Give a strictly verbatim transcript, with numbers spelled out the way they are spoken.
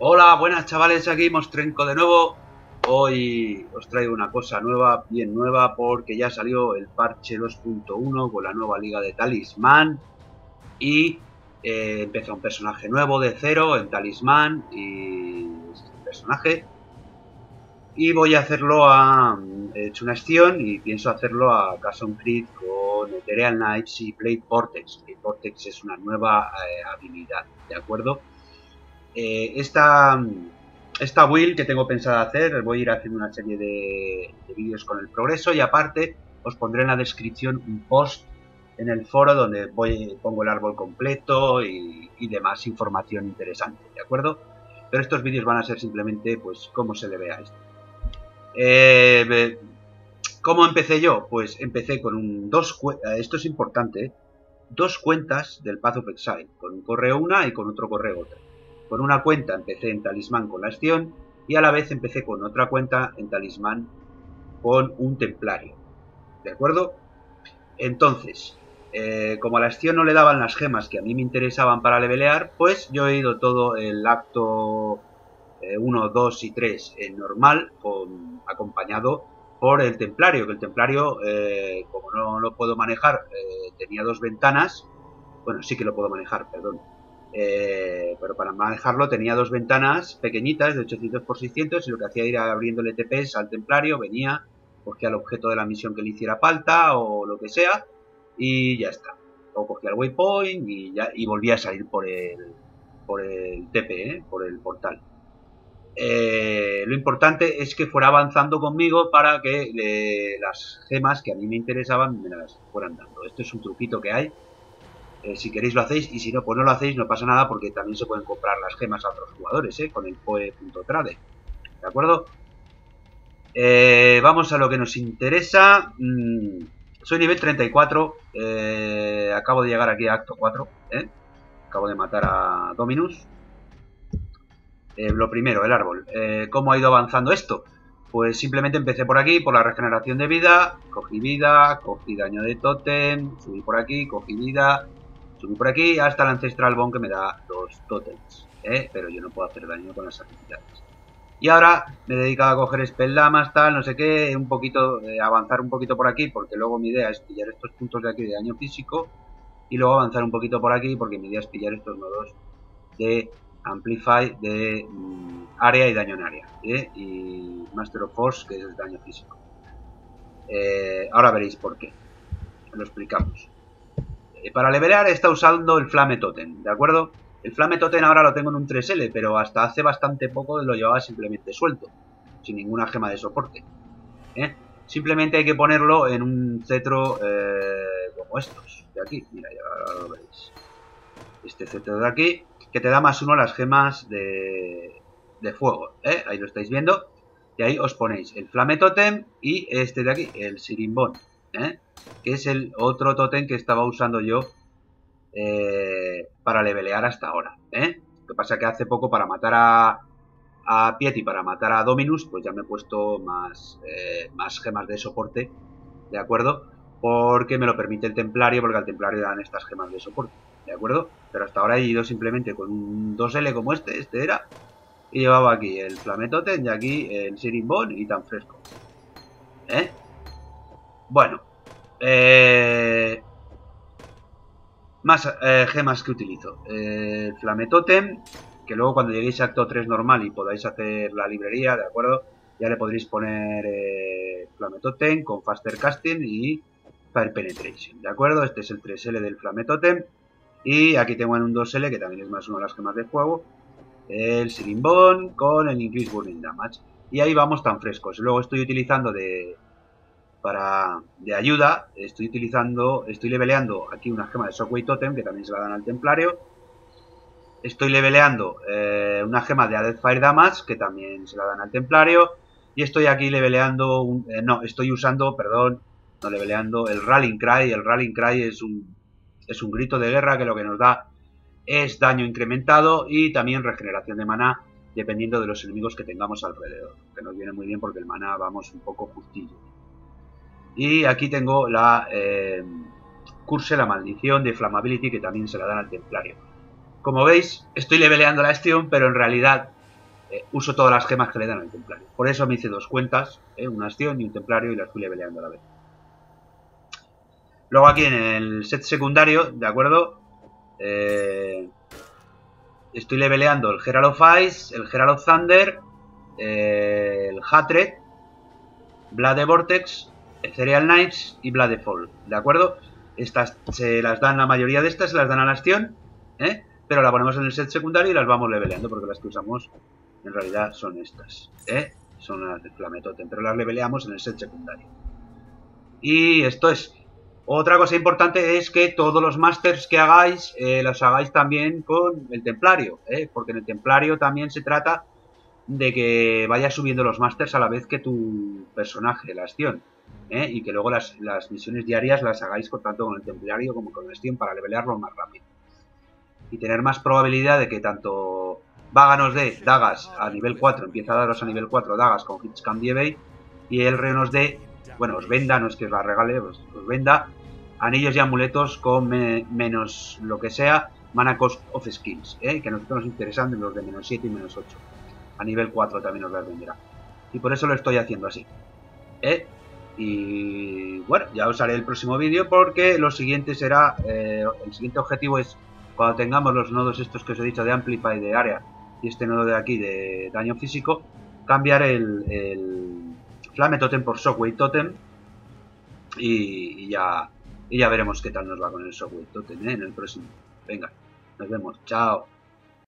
Hola, buenas chavales, aquí Mostrenco de nuevo. Hoy os traigo una cosa nueva, bien nueva, porque ya salió el parche dos punto uno con la nueva liga de Talismán. Y eh, empieza un personaje nuevo de cero en Talismán. Y es este personaje. Y voy a hacerlo a... He hecho una acción y pienso hacerlo a Carson Creed con Ethereal Knights y Blade Vortex. Blade Vortex es una nueva eh, habilidad, ¿de acuerdo? Eh, esta, esta build que tengo pensada hacer, voy a ir haciendo una serie de, de vídeos con el progreso y aparte os pondré en la descripción un post en el foro donde voy, pongo el árbol completo y, y demás información interesante, ¿de acuerdo? Pero estos vídeos van a ser simplemente pues cómo se le ve a esto. Eh, ¿Cómo empecé yo? Pues empecé con un dos, esto es importante, ¿eh? Dos cuentas del Path of Exile, con un correo una y con otro correo otra. Con una cuenta empecé en Talismán con la acción y a la vez empecé con otra cuenta en Talismán con un templario. ¿De acuerdo? Entonces, eh, como a la acción no le daban las gemas que a mí me interesaban para levelear, pues yo he ido todo el acto eh, uno, dos y tres en normal, con, acompañado por el templario, que el templario, eh, como no lo puedo manejar, eh, tenía dos ventanas. Bueno, sí que lo puedo manejar, perdón. Eh, pero para manejarlo tenía dos ventanas pequeñitas de ochocientos por seiscientos y lo que hacía era abriéndole T Ps al templario, venía, cogía el objeto de la misión que le hiciera falta o lo que sea y ya está. O cogía el waypoint y, ya, y volvía a salir por el, por el T P, ¿eh? Por el portal. Eh, lo importante es que fuera avanzando conmigo para que le, las gemas que a mí me interesaban me las fueran dando. Esto es un truquito que hay. Eh, si queréis lo hacéis y si no, pues no lo hacéis, no pasa nada porque también se pueden comprar las gemas a otros jugadores, ¿eh? Con el poe punto trade. ¿De acuerdo? Eh, vamos a lo que nos interesa. Mm, soy nivel treinta y cuatro. Eh, acabo de llegar aquí a acto cuatro. ¿eh? Acabo de matar a Dominus. Eh, lo primero, el árbol. Eh, ¿Cómo ha ido avanzando esto? Pues simplemente empecé por aquí, por la regeneración de vida. Cogí vida, cogí daño de tótem. Subí por aquí, cogí vida. Subí por aquí hasta el Ancestral Bone que me da los tótems. ¿eh? Pero yo no puedo hacer daño con las habilidades. Y ahora me he dedicado a coger spelldamas, tal, no sé qué, un poquito, eh, avanzar un poquito por aquí, porque luego mi idea es pillar estos puntos de aquí de daño físico. Y luego avanzar un poquito por aquí, porque mi idea es pillar estos nodos de Amplify de mm, área y daño en área. ¿eh? Y Master of Force, que es el daño físico. Eh, ahora veréis por qué. Lo explicamos. Eh, para levelear he estado usando el Flame Totem, ¿de acuerdo? El Flame Totem ahora lo tengo en un tres ele, pero hasta hace bastante poco lo llevaba simplemente suelto, sin ninguna gema de soporte. ¿eh? Simplemente hay que ponerlo en un cetro eh, como estos, de aquí. Mira, ya lo veréis. Este cetro de aquí, que te da más uno las gemas de, de fuego. ¿eh? Ahí lo estáis viendo. Y ahí os ponéis el Flame Totem y este de aquí, el Sirimbón. ¿eh? Que es el otro totem que estaba usando yo eh, para levelear hasta ahora. ¿eh? Lo que pasa que hace poco para matar a, a Piet y para matar a Dominus, pues ya me he puesto más, eh, más gemas de soporte, ¿de acuerdo? Porque me lo permite el templario, porque al templario dan estas gemas de soporte, ¿de acuerdo? Pero hasta ahora he ido simplemente con un dos ele como este, este era, y llevaba aquí el Flame Totem y aquí el Searing Bone y tan fresco. ¿Eh? Bueno, eh, más eh, gemas que utilizo. Eh, el Flame Totem, que luego cuando lleguéis a acto tres normal y podáis hacer la librería, ¿de acuerdo? Ya le podréis poner eh, Flame Totem con Faster Casting y Fire Penetration, ¿de acuerdo? Este es el tres ele del Flame Totem. Y aquí tengo en un dos ele, que también es más uno de las gemas de fuego, el Searing Bone con el Increase Burning Damage. Y ahí vamos tan frescos. Luego estoy utilizando de... para de ayuda, estoy utilizando, estoy leveleando aquí una gema de Shockwave Totem, que también se la dan al templario. Estoy leveleando eh, una gema de Added Fire Damage, que también se la dan al templario. Y estoy aquí leveleando, un, eh, no, estoy usando, perdón, no leveleando, el Rallying Cry. El Rallying Cry es un, es un grito de guerra que lo que nos da es daño incrementado y también regeneración de maná, dependiendo de los enemigos que tengamos alrededor. Que nos viene muy bien porque el maná vamos un poco justillo. Y aquí tengo la eh, Curse, la maldición de Flammability, que también se la dan al templario. Como veis, estoy leveleando la acción, pero en realidad eh, uso todas las gemas que le dan al templario. Por eso me hice dos cuentas, eh, una acción y un templario, y las fui leveleando a la vez. Luego aquí en el set secundario, ¿de acuerdo? Eh, estoy leveleando el Herald of Ice, el Herald of Thunder, eh, el Hatred, Blood Vortex, Ethereal Knights y Blood Fall, ¿de acuerdo? Estas se las dan, la mayoría de estas se las dan a la acción, ¿eh? Pero la ponemos en el set secundario y las vamos leveleando, porque las que usamos en realidad son estas, ¿eh? Son las de Flametotem, pero las leveleamos en el set secundario. Y esto es. Otra cosa importante es que todos los masters que hagáis, eh, los hagáis también con el templario, ¿eh? Porque en el templario también se trata de que vayas subiendo los masters a la vez que tu personaje, la acción, ¿eh? Y que luego las, las misiones diarias las hagáis con, tanto con el templario como con la acción para levelearlo más rápido. Y tener más probabilidad de que tanto Vaga nos dé dagas a nivel cuatro, empieza a daros a nivel cuatro dagas con Hitscam Diebay, y el rey nos dé, bueno, os venda, no es que os la regale, os, os venda anillos y amuletos con me, menos lo que sea, mana cost of skills, ¿eh? Que a nosotros nos interesan de los de menos siete y menos ocho. A nivel cuatro también nos las venderá. Y por eso lo estoy haciendo así, ¿eh? Y bueno, ya os haré el próximo vídeo, porque lo siguiente será, eh, el siguiente objetivo es, cuando tengamos los nodos estos que os he dicho de Amplify, de área, y este nodo de aquí de daño físico, cambiar el, el Flame Totem por Shockwave Totem, y, y ya y ya veremos qué tal nos va con el Shockwave Totem, ¿eh? En el próximo. Venga, nos vemos, chao.